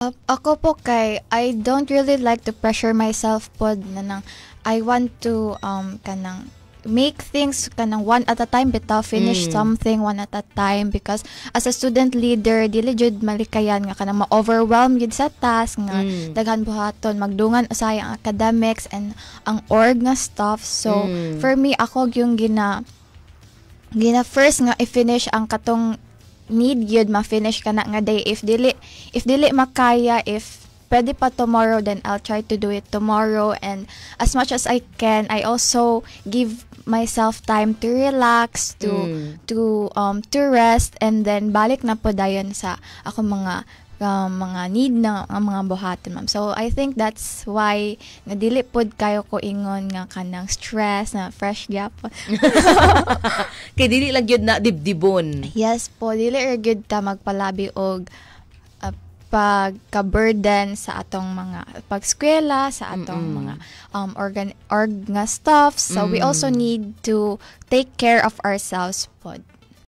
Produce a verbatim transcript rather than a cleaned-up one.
Uh, ako po kay I don't really like to pressure myself pod na nang I want to um kanang make things kanang one at a time bitaw finish mm. something one at a time because as a student leader dili jud malikayan nga kanang ma-overwhelm gid sa task nga mm. daghan buhaton magdungan usay ang academics and ang org nga stuff so mm. for me ako yung gina gina first nga i-finish ang katong need yun ma-finish ka na nga day if dili if dili makaya if pwede pa tomorrow then I'll try to do it tomorrow and as much as I can I also give myself time to relax to mm. to um to rest and then balik na po dayon sa ako mga uh, mga need na uh, mga buhaton ma'am. So I think that's why nga dili pod kayo ko ingon nga kanang stress na fresh gyapon. Kay dili lang gyud na dibdibon. Yes po, dili ra gyud ta magpalabi og uh, pagka-burden sa atong mga pag-eskwela, sa atong Mm-mm. mga um organ org nga stuff. So mm. we also need to take care of ourselves pod.